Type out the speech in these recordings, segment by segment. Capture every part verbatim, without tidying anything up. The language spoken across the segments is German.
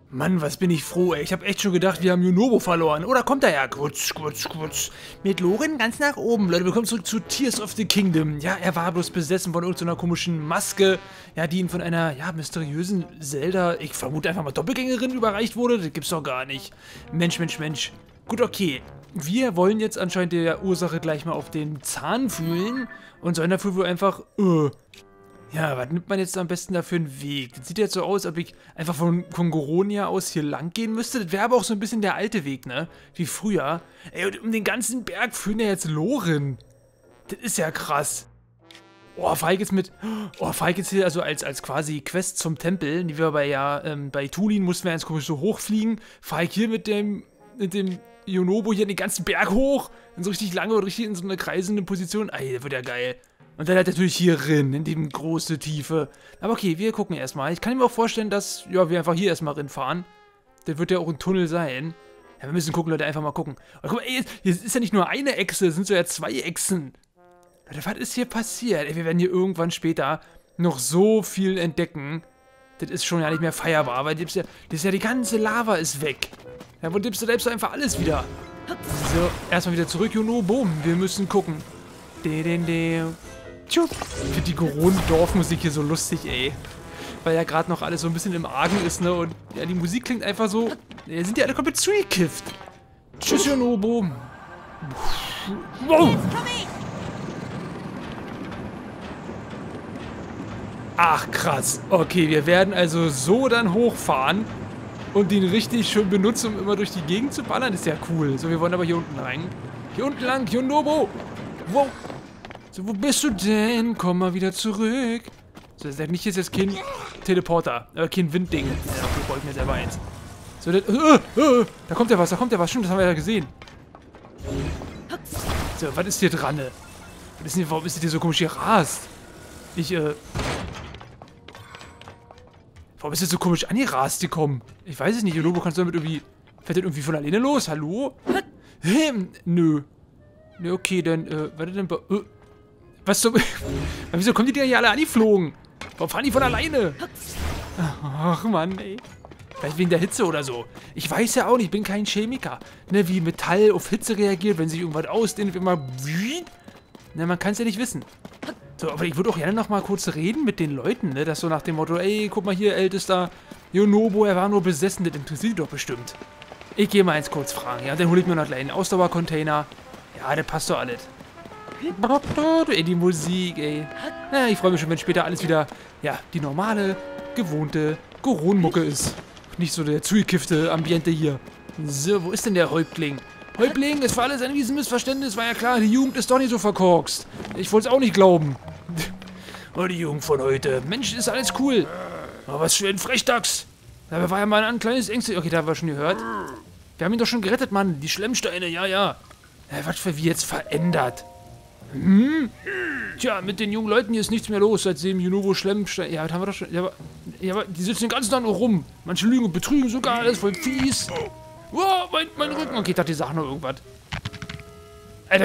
Mann, was bin ich froh, ey. Ich habe echt schon gedacht, wir haben Yunobo verloren. Oder kommt er ja? Kurz, kurz, kurz. Mit Loren ganz nach oben. Leute, wir kommen zurück zu Tears of the Kingdom. Ja, er war bloß besessen von irgendeiner komischen Maske, ja, die ihm von einer, ja, mysteriösen Zelda, ich vermute einfach mal Doppelgängerin überreicht wurde. Das gibt's doch gar nicht. Mensch, Mensch, Mensch. Gut, okay. Wir wollen jetzt anscheinend der Ursache gleich mal auf den Zahn fühlen und sollen dafür wohl einfach, äh, ja, was nimmt man jetzt am besten da für einen Weg? Das sieht jetzt so aus, als ob ich einfach von Kongoronia aus hier lang gehen müsste. Das wäre aber auch so ein bisschen der alte Weg, ne? Wie früher. Ey, und um den ganzen Berg führen ja jetzt Loren. Das ist ja krass. Oh, fahr ich jetzt mit... Oh, fahr ich jetzt hier also als, als quasi Quest zum Tempel, die wir bei, ja, ähm, bei Tulin mussten wir ganz komisch so hochfliegen. Fahr ich hier mit dem, mit dem Yunobo hier den ganzen Berg hoch. In so richtig lange und richtig in so einer kreisenden Position. Ey, das wird ja geil. Und dann halt natürlich hier rein, in die große Tiefe. Aber okay, wir gucken erstmal. Ich kann mir auch vorstellen, dass ja, wir einfach hier erstmal rinfahren. Das wird ja auch ein Tunnel sein. Ja, wir müssen gucken, Leute, einfach mal gucken. Und guck mal, ey, hier ist ja nicht nur eine Echse, es sind so ja zwei Echsen. Leute, was ist hier passiert? Ey, wir werden hier irgendwann später noch so viel entdecken. Das ist schon ja nicht mehr feierbar, weil das ist ja, das ist ja die ganze Lava ist weg. Ja, wo dippst du selbst einfach alles wieder? So, erstmal wieder zurück, Juno, boom. Wir müssen gucken. De, de, de. Ich finde die Goron-Dorfmusik hier so lustig, ey. Weil ja gerade noch alles so ein bisschen im Argen ist, ne? Und ja, die Musik klingt einfach so... Ja, sind die alle komplett zugekifft. Tschüss, Yunobo. Wow. Ach, krass. Okay, wir werden also so dann hochfahren und den richtig schön benutzen, um immer durch die Gegend zu ballern. Das ist ja cool. So, wir wollen aber hier unten rein. Hier unten lang, Yunobo. Wow. So, wo bist du denn? Komm mal wieder zurück. So, das ist nicht jetzt das Kind Teleporter, äh, kein Windding. Ja, okay, brauche ich mir selber eins. So, das, äh, äh, da kommt ja was, da kommt ja was. Stimmt, das haben wir ja gesehen. So, was ist hier dran? Was ist denn, warum ist das hier so komisch gerast? Ich, äh... Warum ist das so komisch angerast gekommen? Ich weiß es nicht. Yunobo, kannst du damit irgendwie... Fährt das irgendwie von alleine los? Hallo? Hm, nö. Ne, okay, dann, äh, warte denn... Äh, Was so... Wieso kommen die denn hier alle angeflogen? Warum fahren die von alleine? Ach, Mann, ey. Vielleicht wegen der Hitze oder so. Ich weiß ja auch nicht, ich bin kein Chemiker. Ne, wie Metall auf Hitze reagiert, wenn sich irgendwas ausdehnt, immer... Ne, man kann es ja nicht wissen. So, aber ich würde auch gerne noch mal kurz reden mit den Leuten, ne? Das so nach dem Motto, ey, guck mal hier, ältester Yunobo, er war nur besessen, das interessiert doch bestimmt. Ich gehe mal eins kurz fragen, ja? Dann hole ich mir noch einen kleinen Ausdauercontainer. Ja, das passt doch alles. Ey, die Musik, ey. Ja, ich freue mich schon, wenn später alles wieder, ja, die normale, gewohnte Goron-Mucke ist. Nicht so der zugekiffte Ambiente hier. So, wo ist denn der Häuptling? Häuptling, es war alles ein Riesenmissverständnis, war ja klar, die Jugend ist doch nicht so verkorkst. Ich wollte es auch nicht glauben. Oh, die Jugend von heute. Mensch, ist alles cool. Aber was für ein Frechdachs. Da war ja mal ein kleines Ängste. Okay, da haben wir schon gehört. Wir haben ihn doch schon gerettet, Mann. Die Schlemmsteine, ja, ja. Ja, was für wie jetzt verändert. Hm? Tja, mit den jungen Leuten hier ist nichts mehr los, seitdem Yunobo Schlemmstein... Ja, das haben wir doch schon... Ja, aber, ja, aber die sitzen den ganzen Tag nur rum. Manche lügen und betrügen sogar, alles voll fies. Wow, mein, mein Rücken. Okay, ich dachte, die sagen noch irgendwas. Alter.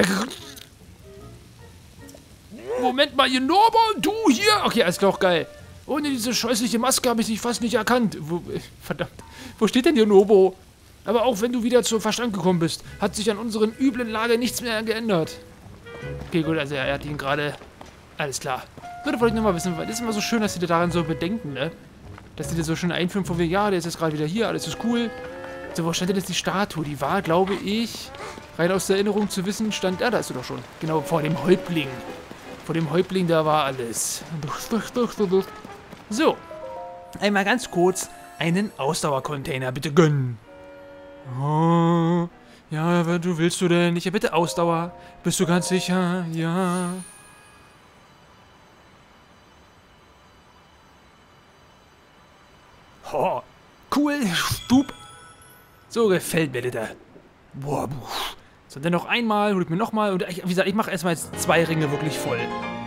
Moment mal, Yunobo, du hier. Okay, alles klar, auch geil. Ohne diese scheußliche Maske habe ich dich fast nicht erkannt. Wo, verdammt. Wo steht denn Yunobo? Aber auch wenn du wieder zu Verstand gekommen bist, hat sich an unseren üblen Lage nichts mehr geändert. Okay, gut, also er hat ihn gerade... Alles klar. So, da wollte ich nochmal wissen, weil das ist immer so schön, dass die da daran so bedenken, ne? Dass die da so schön einführen von wegen, ja, der ist jetzt gerade wieder hier, alles ist cool. So, wo stand denn jetzt die Statue? Die war, glaube ich, rein aus der Erinnerung zu wissen, stand... Ja, da ist sie doch schon. Genau, vor dem Häuptling. Vor dem Häuptling, da war alles. So. Einmal ganz kurz einen Ausdauercontainer bitte gönnen. Oh... Ja, was du willst du denn? Ich bitte Ausdauer. Bist du ganz sicher? Ja. Oh, cool. Stub. So gefällt mir das. Boah, so, dann noch einmal, hol ich mir nochmal. Und ich, wie gesagt, ich mache erstmal jetzt zwei Ringe wirklich voll.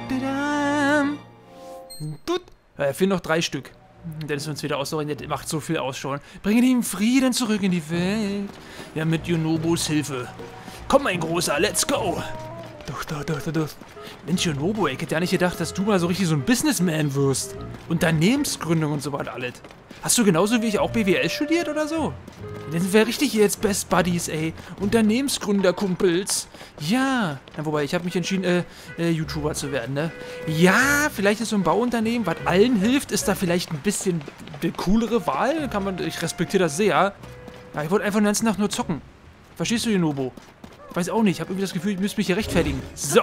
Da fehlen noch drei Stück. Dann ist uns wieder ausdauern, das macht so viel aus schon. Bringen ihn Frieden zurück in die Welt. Ja, mit Yunobos Hilfe. Komm, mein Großer, let's go. Doch, doch, doch, doch, doch. Mensch, Yonobo, ich hätte ja nicht gedacht, dass du mal so richtig so ein Businessman wirst. Unternehmensgründung und so was alles. Hast du genauso wie ich auch B W L studiert oder so? Dann sind wir richtig jetzt Best Buddies, ey. Unternehmensgründerkumpels. Ja. Na, wobei, ich habe mich entschieden, äh, äh, YouTuber zu werden, ne? Ja, vielleicht ist so ein Bauunternehmen, was allen hilft, ist da vielleicht ein bisschen eine coolere Wahl. Kann man, ich respektiere das sehr. Ja, ich wollte einfach den ganzen Tag nur zocken. Verstehst du, Yonobo? Ich weiß auch nicht, ich habe irgendwie das Gefühl, ich müsste mich hier rechtfertigen. So.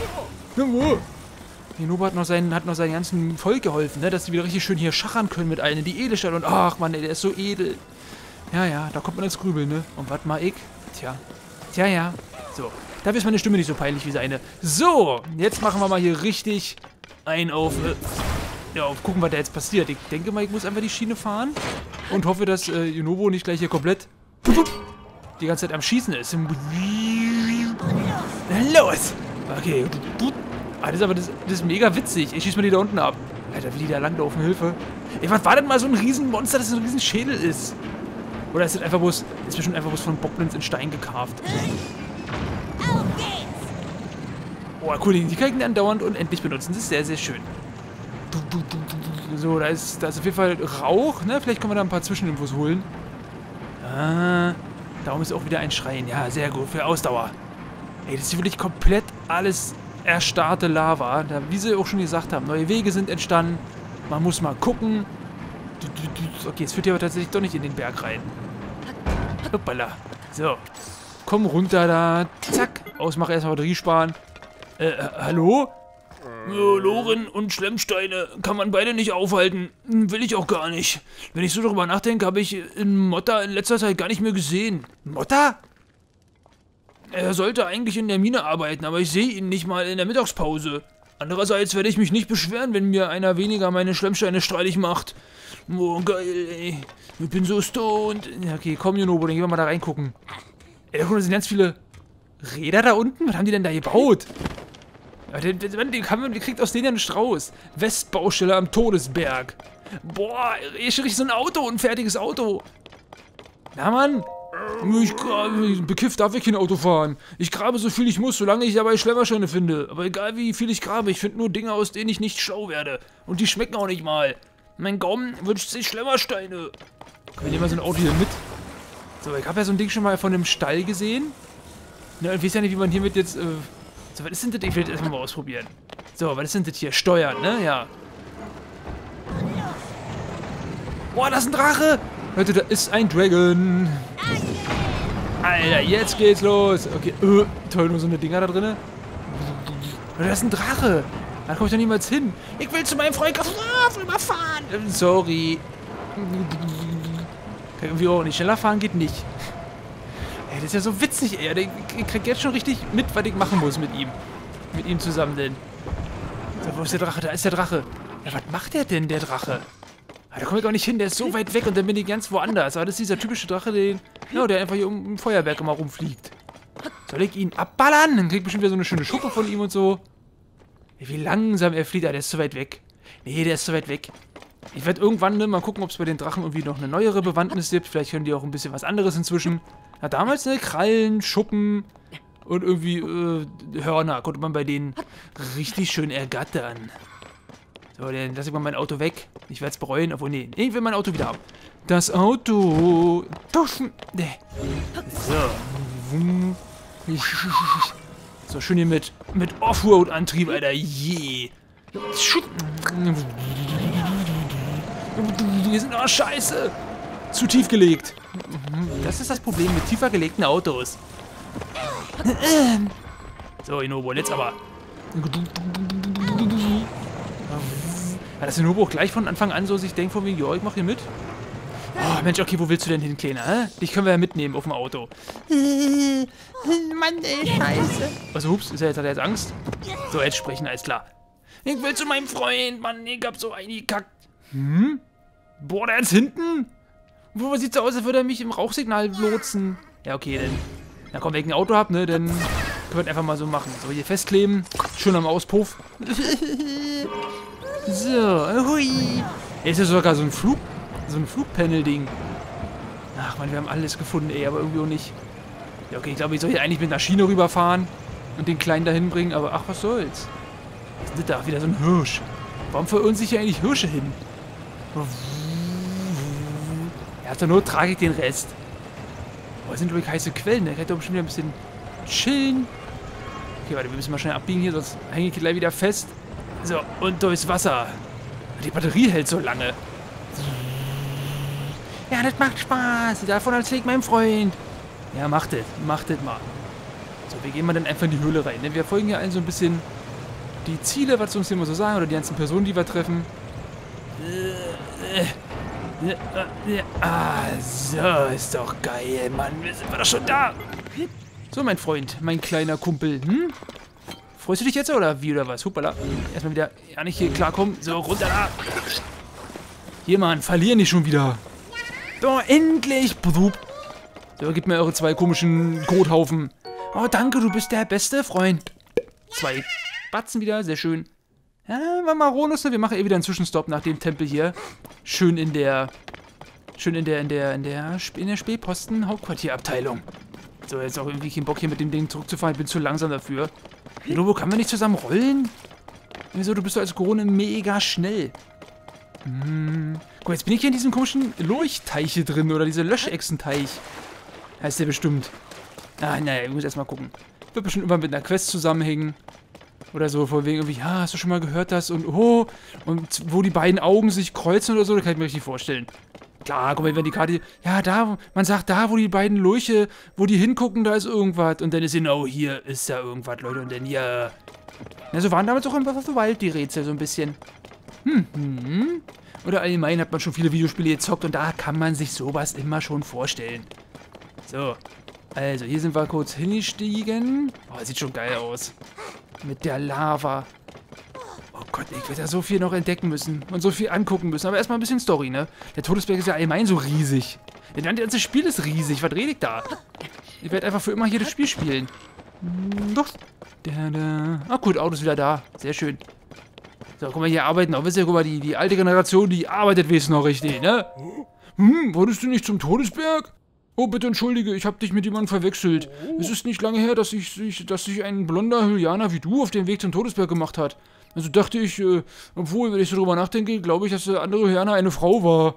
Yonobo hat noch seinen, hat noch seinen ganzen Volk geholfen, ne? Dass sie wieder richtig schön hier schachern können mit allen in die Edelstadt. Und ach Mann, ey, der ist so edel. Ja, ja, da kommt man ins Grübeln, ne? Und warte mal, ich. Tja. Tja, ja. So. Dafür ist meine Stimme nicht so peinlich wie seine. So, jetzt machen wir mal hier richtig ein auf... Äh, ja, auf gucken, was da jetzt passiert. Ich denke mal, ich muss einfach die Schiene fahren. Und hoffe, dass äh, Yonobo nicht gleich hier komplett... die ganze Zeit am Schießen ist. Los! Okay. Ah, das ist aber das, das ist mega witzig. Ich schieße mal die da unten ab. Alter, wie die da langlaufen, Hilfe. Ey, was war denn mal so ein Riesenmonster, das ein Riesenschädel ist? Oder ist das einfach bloß, ist bestimmt einfach bloß von Bockblins in Stein gekarft? Oh, cool, die kann ich dann dauernd und endlich benutzen. Das ist sehr, sehr schön. So, da ist, da ist auf jeden Fall Rauch, ne? Vielleicht können wir da ein paar Zwischeninfos holen. Ah, darum ist auch wieder ein Schrein. Ja, sehr gut, für Ausdauer. Ey, das ist wirklich komplett alles erstarrte Lava. Da, wie sie auch schon gesagt haben, neue Wege sind entstanden. Man muss mal gucken. Okay, es führt hier aber tatsächlich doch nicht in den Berg rein. Hoppala. So. Komm runter da. Zack. Ausmache erstmal Batterie sparen. Äh, äh, hallo? Ja, Loren und Schlemmsteine kann man beide nicht aufhalten. Will ich auch gar nicht. Wenn ich so darüber nachdenke, habe ich in Motta in letzter Zeit gar nicht mehr gesehen. Motta? Er sollte eigentlich in der Mine arbeiten, aber ich sehe ihn nicht mal in der Mittagspause. Andererseits werde ich mich nicht beschweren, wenn mir einer weniger meine Schlemmsteine streitig macht. Oh, geil, ey. Ich bin so stoned. Ja, okay, komm, Yonobo, dann gehen wir mal da reingucken. Ey, da gucken, da sind ganz viele Räder da unten. Was haben die denn da gebaut? Ja, den, den, den, kann man, den kriegt aus denen ja einen Strauß. Westbaustelle am Todesberg. Boah, hier ist schon richtig so ein Auto, ein fertiges Auto. Na, Mann. Ich grabe, bekifft darf ich kein Auto fahren. Ich grabe so viel ich muss, solange ich dabei Schlemmersteine finde. Aber egal wie viel ich grabe, ich finde nur Dinge, aus denen ich nicht schlau werde. Und die schmecken auch nicht mal. Mein Gaumen wünscht sich Schlemmersteine. Komm, wir nehmen mal so ein Auto hier mit. So, ich habe ja so ein Ding schon mal von einem Stall gesehen. Ne, ich weiß ja nicht, wie man hiermit jetzt... Äh so, was ist denn das? Ich will das erstmal mal ausprobieren. So, was ist denn das hier? Steuern, ne? Ja. Boah, das ist ein Drache! Leute, da ist ein Dragon. Alter, jetzt geht's los. Okay, äh, toll, nur so eine Dinger da drin. Da ist ein Drache. Da komme ich doch niemals hin. Ich will zu meinem Freund Graf überfahren. Ähm, sorry. Kann irgendwie auch nicht. Schneller fahren geht nicht. Ey, das ist ja so witzig, ey. Ich krieg jetzt schon richtig mit, was ich machen muss mit ihm. Mit ihm zusammen denn. So, wo ist der Drache? Da ist der Drache. Ja, was macht der denn, der Drache? Da komme ich auch nicht hin, der ist so weit weg und dann bin ich ganz woanders. Aber das ist dieser typische Drache, den, ja, der einfach hier um ein Feuerwerk immer rumfliegt. Soll ich ihn abballern? Dann krieg ich bestimmt wieder so eine schöne Schuppe von ihm und so. Wie langsam er fliegt. Ah, der ist zu weit weg. Nee, der ist zu weit weg. Ich werde irgendwann ne, mal gucken, ob es bei den Drachen irgendwie noch eine neuere Bewandtnis gibt. Vielleicht können die auch ein bisschen was anderes inzwischen. Na, damals ne, Krallen, Schuppen und irgendwie äh, Hörner konnte man bei denen richtig schön ergattern. So, dann lasse ich mal mein Auto weg. Ich werde es bereuen, obwohl, nee, ich will mein Auto wieder haben. Das Auto. Duschen. Nee. So. So, schön hier mit, mit Offroad-Antrieb, Alter. Je. Die sind auch scheiße. Zu tief gelegt. Das ist das Problem mit tiefer gelegten Autos. So, Yonobo, jetzt aber. Ja, dass Yonobo auch gleich von Anfang an so sich denkt von wegen, ja, ich mach hier mit. Oh, Mensch, okay, wo willst du denn hin, Kleiner? Hä? Dich können wir ja mitnehmen auf dem Auto. Mann, ey, scheiße. Was, ups, ist er jetzt, hat er jetzt Angst? So, jetzt sprechen, alles klar. Ich will zu meinem Freund, Mann, ich hab so eingekackt. Hm? Boah, der ist hinten? Wo sieht's so aus, als würde er mich im Rauchsignal lotsen? Ja, okay, dann. Na komm, wenn ich ein Auto hab, ne, dann können wir einfach mal so machen. So, hier festkleben. Schön am Auspuff. So, hui. Hier ist ja sogar so ein Flug, so ein Flugpanel-Ding. Ach man, wir haben alles gefunden, ey, aber irgendwie auch nicht. Ja, okay, ich glaube, ich soll hier eigentlich mit einer Schiene rüberfahren. und den Kleinen dahin bringen, aber ach, was soll's. Was ist da? Wieder so ein Hirsch. Warum verirren sich hier eigentlich Hirsche hin? Ja, zur Not trage ich den Rest. Oh, das sind wirklich heiße Quellen, da kann ich doch bestimmt wieder ein bisschen chillen. Okay, warte, wir müssen mal schnell abbiegen hier, sonst hänge ich gleich wieder fest. So, und durchs Wasser. Die Batterie hält so lange. Ja, das macht Spaß. Davon erzähle ich meinem Freund. Ja, macht das. Macht das mal. So, wir gehen mal dann einfach in die Höhle rein. Ne? Wir folgen hier allen so ein bisschen die Ziele, was sie uns hier immer so sagen, oder die ganzen Personen, die wir treffen. Ah, so, ist doch geil, Mann. Wir sind doch schon da. So, mein Freund, mein kleiner Kumpel. Hm? Freust du dich jetzt, oder wie, oder was? Hoppala. Erstmal wieder ja nicht hier klarkommen. So, runter da. Hier, Mann, verlieren die schon wieder. So, endlich. So, gib mir eure zwei komischen Kothaufen. Oh, danke, du bist der beste Freund. Zwei Batzen wieder, sehr schön. Ja, war mal Ronus, wir machen eh wieder einen Zwischenstopp nach dem Tempel hier. Schön in der, schön in der, in der, in der, in der Spähposten-Hauptquartierabteilung. So, jetzt auch irgendwie keinen Bock hier mit dem Ding zurückzufahren, ich bin zu langsam dafür. Lobo, können wir nicht zusammen rollen? Wieso, du bist doch als Corona mega schnell. Hm. Guck mal, jetzt bin ich hier in diesem komischen Lurchteich hier drin, oder diese Löschechsenteich. Heißt der bestimmt. Ah, naja, ich muss erstmal gucken. Wird bestimmt immer mit einer Quest zusammenhängen. Oder so, von wegen irgendwie, ja, hast du schon mal gehört das? Und oh, und wo die beiden Augen sich kreuzen oder so, da kann ich mir richtig vorstellen. Klar, guck mal, wenn die Karte, ja, da, man sagt, da, wo die beiden Lurche, wo die hingucken, da ist irgendwas. Und dann ist genau, hier ist da irgendwas, Leute. Und dann hier. Ja, so waren damals auch im Breath of the Wild die Rätsel, so ein bisschen. Hm, hm. Oder allgemein hat man schon viele Videospiele gezockt und da kann man sich sowas immer schon vorstellen. So. Also, hier sind wir kurz hingestiegen. Oh, sieht schon geil aus. Mit der Lava. Oh Gott, ich werde da so viel noch entdecken müssen. Und so viel angucken müssen. Aber erstmal ein bisschen Story, ne? Der Todesberg ist ja allgemein so riesig. Das ganze Spiel ist riesig. Was rede ich da? Ich werde einfach für immer hier das Spiel spielen. Doch. Da, da. Ah, gut, Auto ist wieder da. Sehr schön. So, guck mal, hier arbeiten auch. Wisst ihr, guck mal, die, die alte Generation, die arbeitet wenigstens noch richtig, ne? Hm, wolltest du nicht zum Todesberg? Oh, bitte entschuldige, ich habe dich mit jemandem verwechselt. Es ist nicht lange her, dass sich ich, dass sich ein blonder Hylianer wie du auf den Weg zum Todesberg gemacht hat. Also dachte ich, äh, obwohl, wenn ich so drüber nachdenke, glaube ich, dass der andere Hylianer eine Frau war.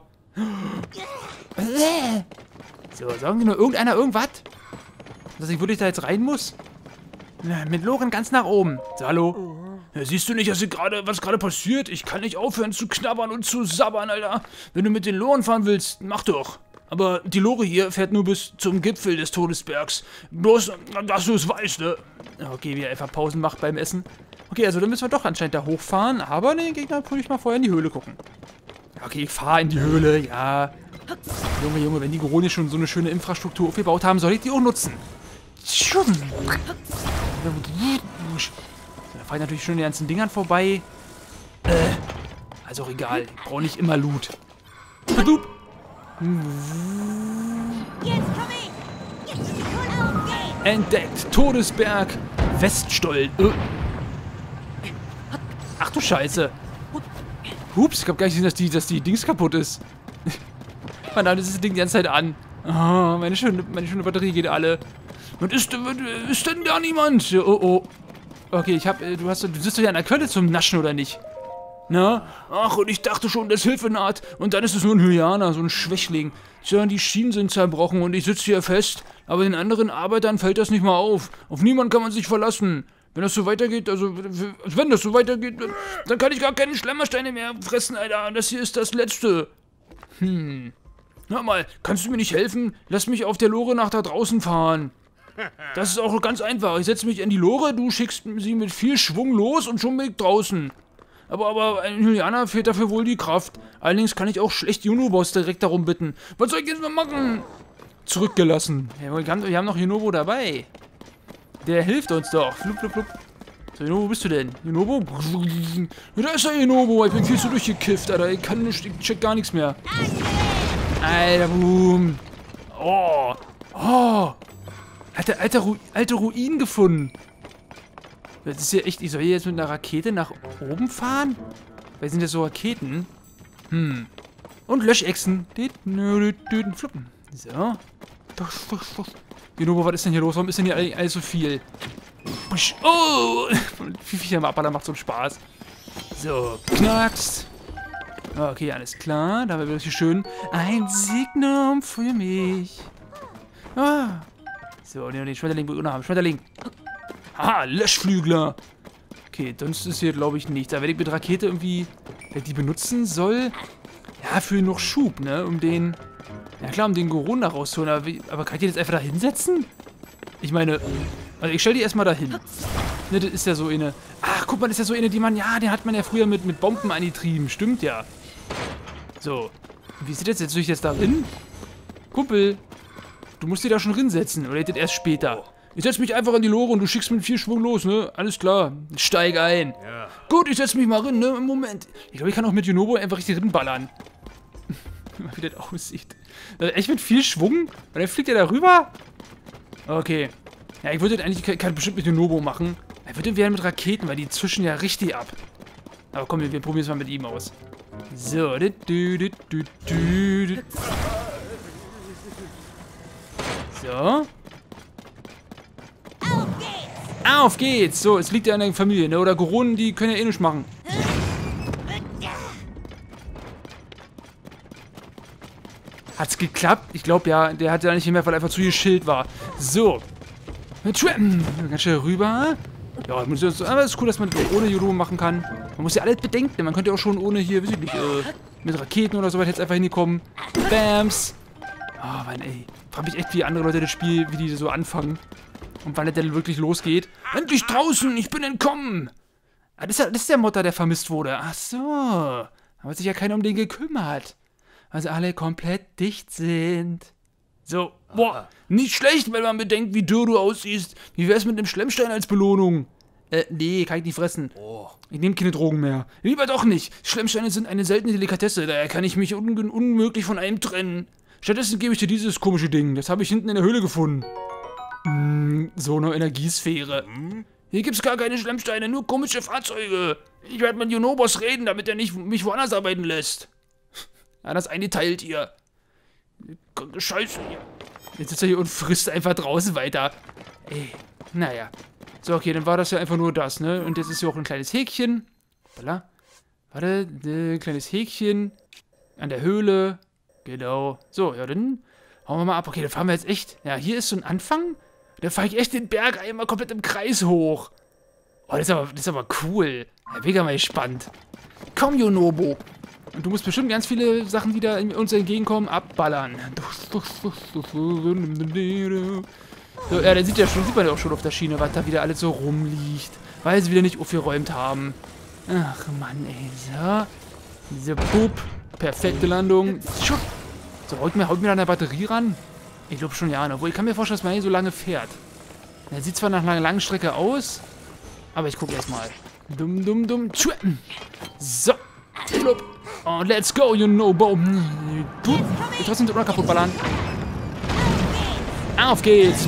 So, sagen die nur irgendeiner irgendwas? Dass ich wirklich da jetzt rein muss? Na, mit Loren ganz nach oben. So, hallo? Ja, siehst du nicht, dass gerade was gerade passiert? Ich kann nicht aufhören zu knabbern und zu sabbern, Alter. Wenn du mit den Loren fahren willst, mach doch. Aber die Lore hier fährt nur bis zum Gipfel des Todesbergs. Bloß, dass du es weißt, ne? Okay, wie er einfach Pausen macht beim Essen. Okay, also dann müssen wir doch anscheinend da hochfahren. Aber den Gegner würde ich mal vorher in die Höhle gucken. Okay, ich fahre in die Höhle, ja. Junge, Junge, wenn die Goroni schon so eine schöne Infrastruktur aufgebaut haben, soll ich die auch nutzen. Da fahre ich natürlich schon die ganzen Dingern vorbei. Äh, also auch egal, ich brauche nicht immer Loot. Entdeckt! Todesberg! Weststollen! Äh. Ach du Scheiße! Hups, ich hab gar nicht gesehen, dass die, dass die Dings kaputt ist. Verdammt, das ist das Ding die ganze Zeit an. Oh, meine schöne, meine schöne Batterie geht alle. Und ist, ist denn da niemand? Oh, oh. Okay, ich hab, du hast, du sitzt doch ja an der Quelle zum Naschen, oder nicht? Na? Ach, und ich dachte schon, dass Hilfe naht. Und dann ist es nur ein Hylianer, so ein Schwächling. Tja, die Schienen sind zerbrochen und ich sitze hier fest. Aber den anderen Arbeitern fällt das nicht mal auf. Auf niemanden kann man sich verlassen. Wenn das so weitergeht, also wenn das so weitergeht, dann, dann kann ich gar keine Schlemmersteine mehr fressen, Alter. Das hier ist das Letzte. Hm. Hör mal, kannst du mir nicht helfen? Lass mich auf der Lore nach da draußen fahren. Das ist auch ganz einfach. Ich setze mich in die Lore, du schickst sie mit viel Schwung los und schon bin ich draußen. Aber, aber ein Hylianer fehlt dafür wohl die Kraft. Allerdings kann ich auch schlecht Junobos direkt darum bitten. Was soll ich jetzt noch machen? Zurückgelassen. Ja, wir, haben, wir haben noch Junobo dabei. Der hilft uns doch. Flup, flup, flup. So, Junobo, wo bist du denn? Junobo? Ja, da ist er, Junobo. Ich bin viel zu durchgekifft, Alter. Ich kann nicht, ich check gar nichts mehr. Alter, boom. Oh. Oh. Alter, alter, Ru alte Ruinen gefunden. Das ist ja echt, ich soll hier jetzt mit einer Rakete nach oben fahren? Weil sind das so Raketen? Hm. Und Löschechsen. Fluppen. So. Junobo, was ist denn hier los? Warum ist denn hier alles so viel? Oh! Wie viel am Abballer macht so einen Spaß. So, knackst. Okay, alles klar. Da war wirklich schön. Ein Signum für mich. Ah. So, den, den Schmetterling will ich haben. Schmetterling. Ah, Löschflügler. Okay, sonst ist hier, glaube ich, nichts. Aber wenn ich mit Rakete irgendwie die benutzen soll, ja, für noch Schub, ne? Um den, ja klar, um den Corona rauszuholen. Aber, wie, aber kann ich den jetzt einfach da hinsetzen? Ich meine, also ich stelle die erstmal da hin. Ne, das ist ja so eine, ach, guck mal, das ist ja so eine, die man, ja, den hat man ja früher mit, mit Bomben angetrieben. Stimmt ja. So. Wie sieht das jetzt? Soll ich jetzt da hin? Kumpel, du musst dir da schon hinsetzen. Oder das erst später? Ich setz mich einfach an die Lore und du schickst mit viel Schwung los, ne? Alles klar. Steig ein. Ja. Gut, ich setz mich mal rein, ne? Im Moment. Ich glaube, ich kann auch mit Yunobo einfach richtig rinballern. Wie das aussieht. Das echt mit viel Schwung? Und dann fliegt er da rüber? Okay. Ja, ich würde das eigentlich kann, kann bestimmt mit Yunobo machen. Er würde werden mit Raketen, weil die zwischen ja richtig ab. Aber komm, wir, wir probieren es mal mit ihm aus. So. Du, du, du, du, du. So. Auf geht's! So, es liegt ja an der Familie, ne? Oder Goronen, die können ja eh nichts machen. Hat's geklappt? Ich glaube ja, der hat ja nicht mehr, weil er einfach zu viel Schild war. So. Ganz schnell rüber. Ja, aber es ist cool, dass man ohne Yunobo machen kann. Man muss ja alles bedenken. Man könnte ja auch schon ohne hier, weiß ich nicht, äh, mit Raketen oder so weit jetzt einfach hingekommen. Bams! Oh Mann, ey. Frag mich echt, wie andere Leute das Spiel, wie die so anfangen. Und wann es denn wirklich losgeht. Endlich draußen, ich bin entkommen. Ah, das, ist ja, das ist der Mutter, der vermisst wurde. Ach so. Da hat sich ja keiner um den gekümmert. Also alle komplett dicht sind. So, boah, nicht schlecht, wenn man bedenkt, wie dürr du aussiehst. Wie wär's mit einem Schlemmstein als Belohnung? Äh, nee, kann ich nicht fressen. Oh. Ich nehme keine Drogen mehr. Lieber doch nicht. Schlemmsteine sind eine seltene Delikatesse, daher kann ich mich un unmöglich von einem trennen. Stattdessen gebe ich dir dieses komische Ding. Das habe ich hinten in der Höhle gefunden. Hm, so eine Energiesphäre. Hm? Hier gibt's gar keine Schlemmsteine, nur komische Fahrzeuge. Ich werde mit Yunobos reden, damit er nicht mich woanders arbeiten lässt. Ja, das eine teilt ihr. Scheiße hier. Jetzt sitzt er hier und frisst einfach draußen weiter. Ey, naja. So, okay, dann war das ja einfach nur das, ne? Und jetzt ist hier auch ein kleines Häkchen. Voilà. Warte, ein kleines Häkchen. An der Höhle. Genau. So, ja, dann hauen wir mal ab. Okay, dann fahren wir jetzt echt. Ja, hier ist so ein Anfang. Da fahre ich echt den Berg einmal komplett im Kreis hoch. Oh, das ist aber, das ist aber cool. Ja, mega mal gespannt. Komm, Yunobo. Und du musst bestimmt ganz viele Sachen, die da uns entgegenkommen, abballern. So, ja, dann sieht, ja schon, sieht man ja auch schon auf der Schiene, was da wieder alles so rumliegt. Weil sie wieder nicht aufgeräumt haben. Ach, Mann, ey. So. Diese Pup. Perfekte Landung. So, haut mir, haut mir da eine Batterie ran? Ich glaube schon, ja. Obwohl, ich kann mir vorstellen, dass man hier so lange fährt. Er sieht zwar nach einer langen Strecke aus, aber ich gucke erstmal. Dumm, dumm, dumm. So. Und let's go, Yunobo. Ich trotzdem den Ohr kaputt ballern. Auf geht's.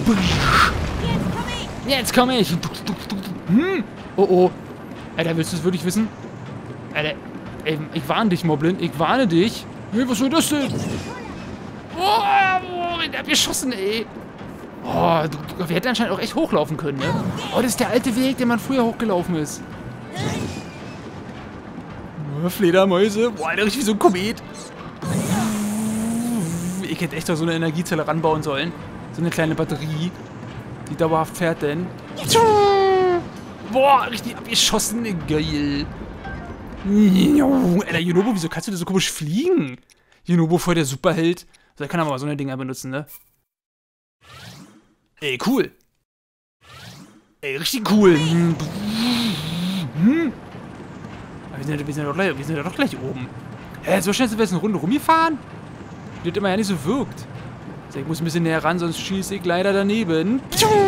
Jetzt komme ich. Hm. Oh, oh. Alter, willst du es wirklich wissen? Alter, ey, ich warne dich, Moblin. Ich warne dich. Hey, was soll das denn? Oh, der hat geschossen, ey. Oh, wir hätten anscheinend auch echt hochlaufen können, ne? Oh, das ist der alte Weg, den man früher hochgelaufen ist. Oh, Fledermäuse. Boah, der richtig wie so ein Komet. Ich hätte echt so eine Energiezelle ranbauen sollen. So eine kleine Batterie, die dauerhaft fährt denn. Boah, richtig abgeschossen. Geil. Alter, Yunobo, wieso kannst du da so komisch fliegen? Yunobo voll der Superheld. So, kann aber mal so eine Dinger benutzen, ne? Ey, cool. Ey, richtig cool. Hm. Aber wir sind, ja, wir, sind ja doch gleich, wir sind ja doch gleich oben. Hä, so schnell sind wir jetzt eine Runde rumgefahren? Die hat immer ja nicht so wirkt. So, ich muss ein bisschen näher ran, sonst schieße ich leider daneben.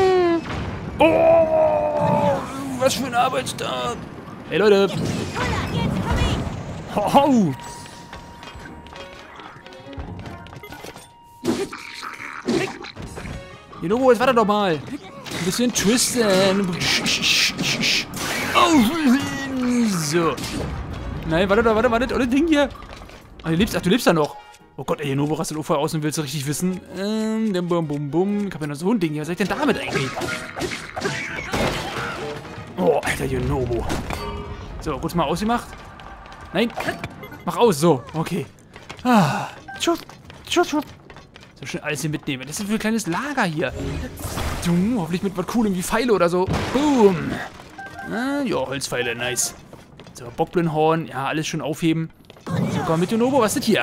Oh, was für ein Arbeitstag. Hey, Leute. Ho, Yunobo, jetzt warte doch mal. Ein bisschen twisten. Oh, so. Nein, warte, warte, warte. Oder Ding hier. Ach, du lebst, ach, du lebst da noch. Oh Gott, ey, Yunobo rastet Ufer aus und willst du richtig wissen. Ähm, bum, bum, bum. Ich hab ja noch so ein Ding hier. Was soll ich denn damit eigentlich? Alter Yunobo. So, kurz mal ausgemacht. Nein. Mach aus, so. Okay. Ah. Tschut, tschut, tschut. So schön alles hier mitnehmen. Das ist für ein kleines Lager hier. Du, hoffentlich mit was Coolem wie Pfeile oder so. Boom. Ah, ja, Holzpfeile, nice. So, Bockblinhorn. Ja, alles schön aufheben. So, komm mit Yunobo. Was ist das hier?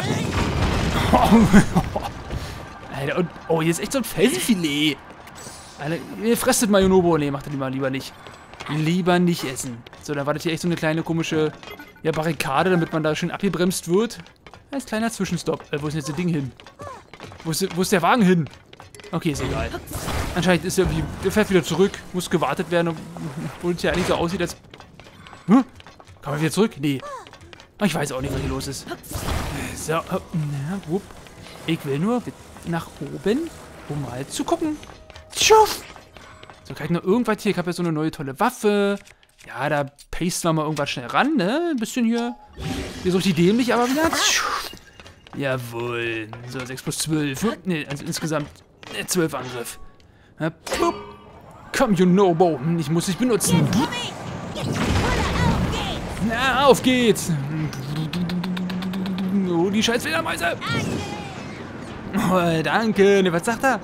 Alter, und, oh, hier ist echt so ein Felsenfilet. Alter, ihr fresset mal Yunobo. Nee, macht das lieber, lieber nicht. Lieber nicht essen. So, dann war das hier echt so eine kleine komische ja, Barrikade, damit man da schön abgebremst wird. Als kleiner Zwischenstopp. Äh, wo ist denn jetzt das Ding hin? Wo ist, wo ist der Wagen hin? Okay, ist egal. Anscheinend ist er wie. Der fährt wieder zurück. Muss gewartet werden, obwohl es ja eigentlich so aussieht, als. Hm? Kann man wieder zurück? Nee. Ich weiß auch nicht, was hier los ist. So, na, wupp. Ich will nur nach oben, um mal zu gucken. Tschuff! So, kann ich noch irgendwas hier? Ich habe ja so eine neue tolle Waffe. Ja, da pasten wir mal irgendwas schnell ran, ne? Ein bisschen hier. Hier so richtig dämlich, aber wieder. Tschuff. Jawohl. So, sechs plus zwölf. Ne, also insgesamt äh, zwölf Angriff. Ja, komm, Yunobo. Ich muss dich benutzen. Na, auf geht's. Oh, die scheiß Fledermäuse. Oh, danke. Ne, was sagt er?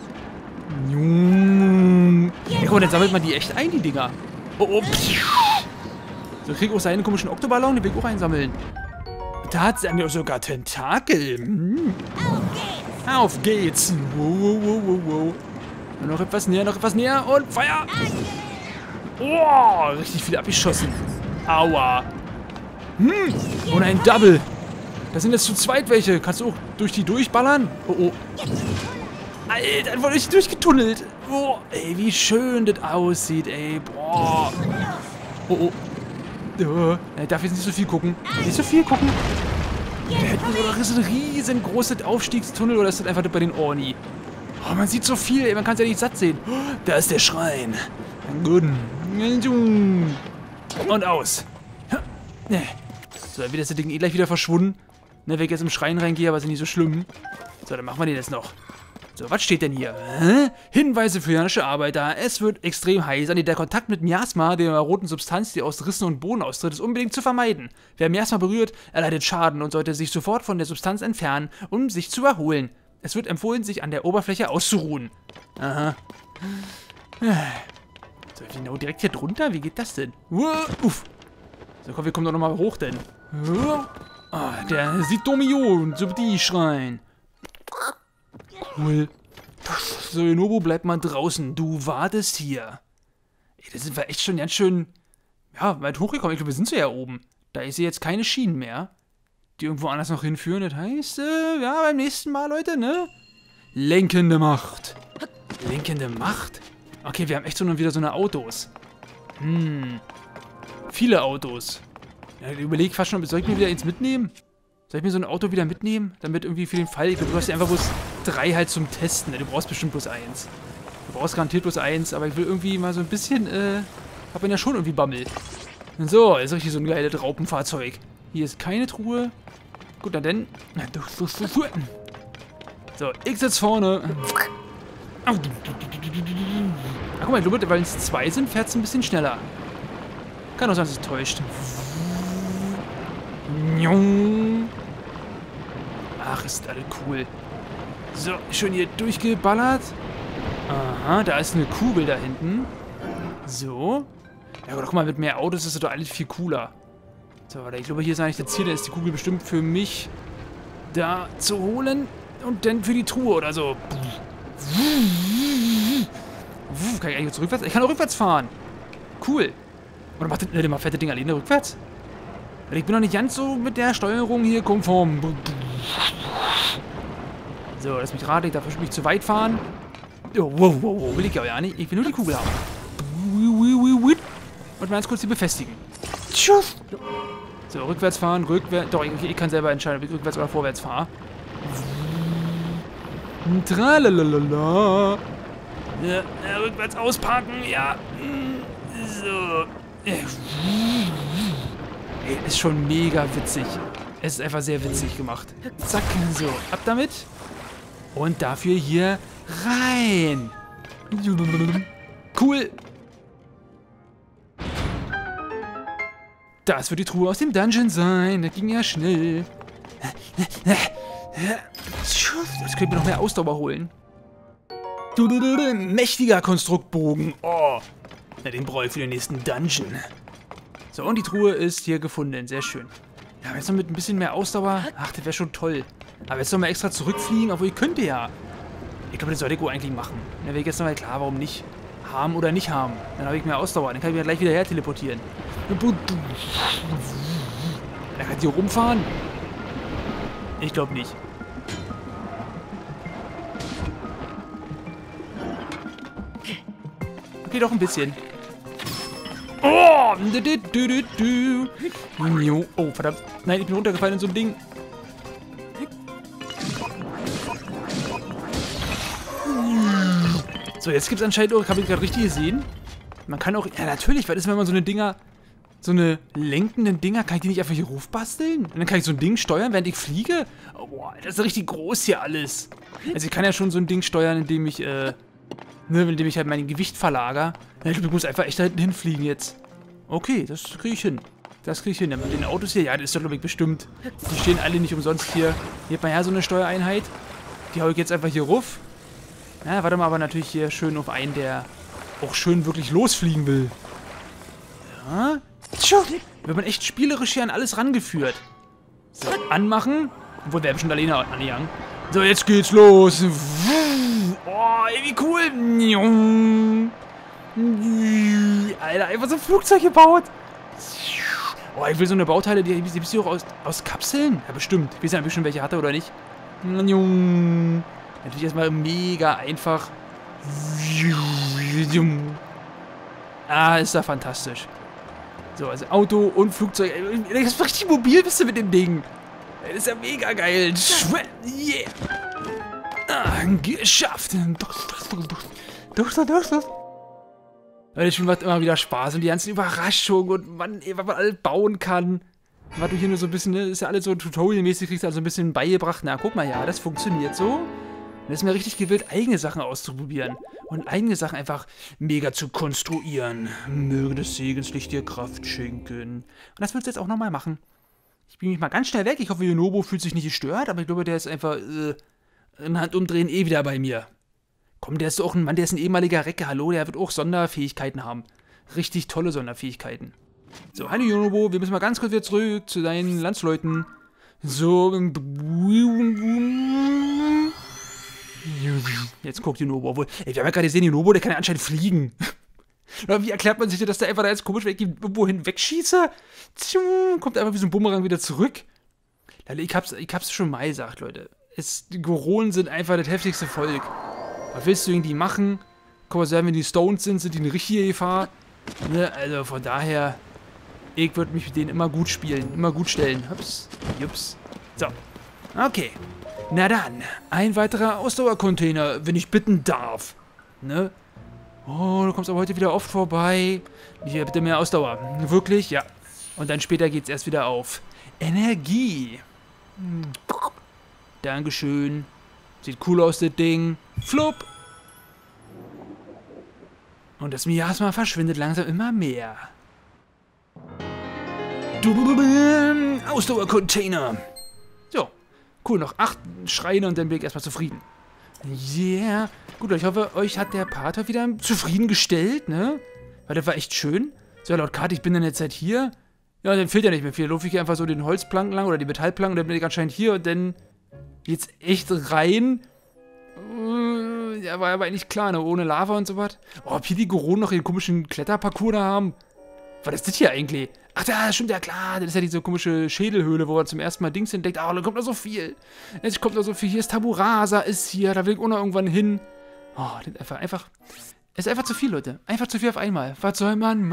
Ja, guck mal, dann sammelt man die echt ein, die Dinger. Oh, oh. So, krieg ich auch seinen komischen Oktoballon, den will ich auch einsammeln. Da hat sie ja sogar Tentakel. Hm. Auf geht's. Wow, wow, wow, wow, wow. Noch etwas näher, noch etwas näher und Feuer. Oh, richtig viel abgeschossen. Aua. Hm. Und ein Double. Das sind jetzt zu zweit welche. Kannst du auch durch die durchballern? Oh, oh. Alter, dann wurde ich durchgetunnelt. Oh, ey, wie schön das aussieht, ey. Boah. Oh, oh. Uh, ich darf jetzt nicht so viel gucken. Nicht so viel gucken. Da hinten ist ein riesengroßes Aufstiegstunnel oder ist das einfach bei den Orni? Oh, man sieht so viel, ey. Man kann es ja nicht satt sehen. Oh, da ist der Schrein. Gut. Und aus. So, dann wird das Ding eh gleich wieder verschwunden. Ne, wenn ich jetzt im Schrein reingehe, aber ist nicht so schlimm. So, dann machen wir den jetzt noch. So, was steht denn hier? Hä? Hinweise für janische Arbeiter. Es wird extrem heiß. Der Kontakt mit Miasma, der roten Substanz, die aus Rissen und Bohnen austritt, ist unbedingt zu vermeiden. Wer Miasma berührt, erleidet Schaden und sollte sich sofort von der Substanz entfernen, um sich zu erholen. Es wird empfohlen, sich an der Oberfläche auszuruhen. Aha. So, genau direkt hier drunter? Wie geht das denn? Uff. So, komm, wir kommen doch nochmal hoch, denn. Oh, der Sidomion, Subdi-Schrein. Cool. So, Yunobo, bleib mal draußen. Du wartest hier. Ey, da sind wir echt schon ganz schön, ja, weit hochgekommen. Ich glaube, wir sind so ja oben. Da ist jetzt keine Schienen mehr, die irgendwo anders noch hinführen. Das heißt, äh, ja, beim nächsten Mal, Leute, ne? Lenkende Macht. Lenkende Macht? Okay, wir haben echt so noch wieder so eine Autos. Hm. Viele Autos. Ja, ich überlege fast schon, soll ich mir wieder eins mitnehmen? Soll ich mir so ein Auto wieder mitnehmen? Damit irgendwie für den Fall, ich glaube, du hast ja einfach bloß drei halt zum Testen. Du brauchst bestimmt bloß eins. Du brauchst garantiert bloß eins, aber ich will irgendwie mal so ein bisschen, äh, hab man ja schon irgendwie Bammel. So, ist richtig so ein geiles Raupenfahrzeug. Hier ist keine Truhe. Gut, dann denn. So, ich sitz vorne. Ach, guck mal, ich glaube, weil es zwei sind, fährt es ein bisschen schneller. Kann auch sein, dass es täuscht. Ach, ist alles cool. So, schön hier durchgeballert. Aha, da ist eine Kugel da hinten. So. Ja, aber guck mal, mit mehr Autos ist das doch alles viel cooler. So, warte, ich glaube, hier ist eigentlich das Ziel. Da ist die Kugel bestimmt für mich da zu holen. Und dann für die Truhe oder so. Kann ich eigentlich rückwärts? Ich kann auch rückwärts fahren. Cool. Oder macht das, äh, der fette Ding alleine rückwärts? Ich bin noch nicht ganz so mit der Steuerung hier konform. So, lass mich raten, ich darf bestimmt nicht zu weit fahren. Oh, wow, wow, wow, will ich ja nicht. Ich will nur die Kugel haben. Und mal ganz kurz die befestigen. So, rückwärts fahren, rückwärts. Doch, ich, ich kann selber entscheiden, ob ich rückwärts oder vorwärts fahre. Tralalala. Ja, ja, rückwärts ausparken, ja. So. Ey, ist schon mega witzig. Es ist einfach sehr witzig gemacht. Zack, so, ab damit. Und dafür hier rein. Cool. Das wird die Truhe aus dem Dungeon sein. Das ging ja schnell. Jetzt können wir noch mehr Ausdauer holen. Mächtiger Konstruktbogen. Oh. Na, den brauche ich für den nächsten Dungeon. So, und die Truhe ist hier gefunden. Sehr schön. Ja, aber jetzt noch mit ein bisschen mehr Ausdauer. Ach, das wäre schon toll. Aber jetzt noch mal extra zurückfliegen, obwohl ich könnte ja. Ich glaube, das sollte ich wohl eigentlich machen. Dann wäre ich jetzt noch mal klar, warum nicht. Haben oder nicht haben. Dann habe ich mehr Ausdauer. Dann kann ich mich gleich wieder her teleportieren. Er kann hier rumfahren? Ich glaube nicht. Okay, doch ein bisschen. Oh! Oh, verdammt. Nein, ich bin runtergefallen in so ein Ding. So, jetzt gibt es anscheinend auch, habe ich gerade richtig gesehen. Man kann auch, ja natürlich, was ist, wenn man so eine Dinger, so eine lenkenden Dinger, kann ich die nicht einfach hier raufbasteln? Und dann kann ich so ein Ding steuern, während ich fliege? Oh, boah, das ist richtig groß hier alles. Also ich kann ja schon so ein Ding steuern, indem ich, äh, ne, indem ich halt mein Gewicht verlagere. Ja, ich muss einfach echt da hinten hinfliegen jetzt. Okay, das kriege ich hin. Das kriege ich hin. Ja, mit den Autos hier, ja, das ist doch, glaube ich, bestimmt. Die stehen alle nicht umsonst hier. Hier hat man ja so eine Steuereinheit. Die hau ich jetzt einfach hier ruf. Ja, warte mal, aber natürlich hier schön auf einen, der auch schön wirklich losfliegen will. Ja. Wird man echt spielerisch hier an alles rangeführt. So, anmachen. Obwohl, wir haben schon alleine angegangen. So, jetzt geht's los. Oh, ey, wie cool. Alter, einfach so ein Flugzeug gebaut. Oh, ich will so eine Bauteile, die gibt es hier auch aus, aus Kapseln? Ja, bestimmt. Ich weiß ja ein bisschen, welche hatte oder nicht. Natürlich erstmal mega einfach. Ah, ist da fantastisch. So, also Auto und Flugzeug. Das ist richtig mobil, bist du mit dem Ding. Das ist ja mega geil. Yeah. Ah, geschafft. Doch, doch, doch, doch. Das Spiel macht immer wieder Spaß und die ganzen Überraschungen und man, was man alles bauen kann. Was du hier nur so ein bisschen, ne, ist ja alles so tutorialmäßig, kriegst du also ein bisschen beigebracht. Na, guck mal, ja, das funktioniert so. Und das ist mir richtig gewillt, eigene Sachen auszuprobieren. Und eigene Sachen einfach mega zu konstruieren. Möge des Segens Licht dir Kraft schenken. Und das willst du jetzt auch nochmal machen. Ich bin mich mal ganz schnell weg. Ich hoffe, Yunobo fühlt sich nicht gestört, aber ich glaube, der ist einfach äh, in Handumdrehen eh wieder bei mir. Komm, der ist auch ein Mann, der ist ein ehemaliger Recke. Hallo, der wird auch Sonderfähigkeiten haben. Richtig tolle Sonderfähigkeiten. So, hallo Yunobo, wir müssen mal ganz kurz wieder zurück zu deinen Landsleuten. So. Jetzt guckt Yunobo, obwohl, ey, wir haben ja gerade gesehen, Yunobo, der kann ja anscheinend fliegen. Aber wie erklärt man sich denn, dass der einfach da jetzt komisch weg, irgendwo hin wegschieße? Kommt einfach wie so ein Bumerang wieder zurück. Ich hab's, ich hab's schon mal gesagt, Leute. Es, die Goronen sind einfach das heftigste Volk. Was willst du irgendwie machen? Guck mal, wenn die Stones sind, sind die eine richtige Gefahr. Ne? Also von daher, ich würde mich mit denen immer gut spielen, immer gut stellen. Hups, jups. So, okay. Na dann, ein weiterer Ausdauercontainer, wenn ich bitten darf. Ne? Oh, du kommst aber heute wieder oft vorbei. Hier, bitte mehr Ausdauer. Wirklich? Ja. Und dann später geht's erst wieder auf Energie. Hm. Dankeschön. Sieht cool aus, das Ding. Flupp. Und das Miasma verschwindet langsam immer mehr. Ausdauercontainer. So. Cool, noch acht Schreine und dann bin ich erstmal zufrieden. Yeah. Gut, ich hoffe, euch hat der Part heute wieder zufriedengestellt, ne? Weil das war echt schön. So, laut Karte, ich bin dann jetzt halt hier. Ja, dann fehlt ja nicht mehr viel. Da laufe ich einfach so den Holzplanken lang oder die Metallplanken und dann bin ich anscheinend hier und dann geht's echt rein. Ja, war aber eigentlich klar, ne? Ohne Lava und so was. Oh, ob hier die Goronen noch den komischen Kletterparcours da haben. Was ist das hier eigentlich? Ach, da stimmt ja klar. Das ist ja diese komische Schädelhöhle, wo man zum ersten Mal Dings entdeckt. Ah, da kommt noch so viel. Jetzt kommt noch so viel. Hier ist Taburasa, ist hier. Da will ich auch noch irgendwann hin. Oh, das ist einfach, einfach. Es ist einfach zu viel, Leute. Einfach zu viel auf einmal. Was soll man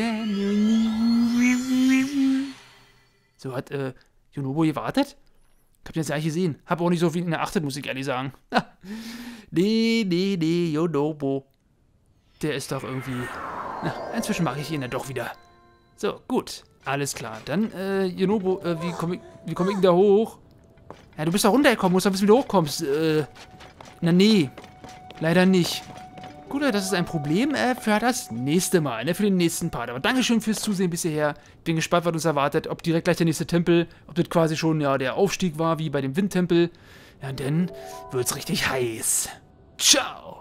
machen? So, hat, äh, Yunobo gewartet? Ich hab den jetzt ja nicht gesehen. Hab auch nicht so viel in der achtet, muss ich ehrlich sagen. nee, nee, nee, Yunobo. Der ist doch irgendwie... Na, inzwischen mache ich ihn dann doch wieder. So, gut. Alles klar. Dann, äh, Yunobo, äh, wie komme ich, wie komm ich denn da hoch? Ja, du bist da runtergekommen, musst da wissen, wie du hochkommst. Äh, na nee. Leider nicht. Gut, das ist ein Problem äh, für das nächste Mal, ne, für den nächsten Part. Aber Dankeschön fürs Zusehen bis hierher. Bin gespannt, was uns erwartet. Ob direkt gleich der nächste Tempel, ob das quasi schon ja, der Aufstieg war, wie bei dem Windtempel. Ja, und dann wird's richtig heiß. Ciao!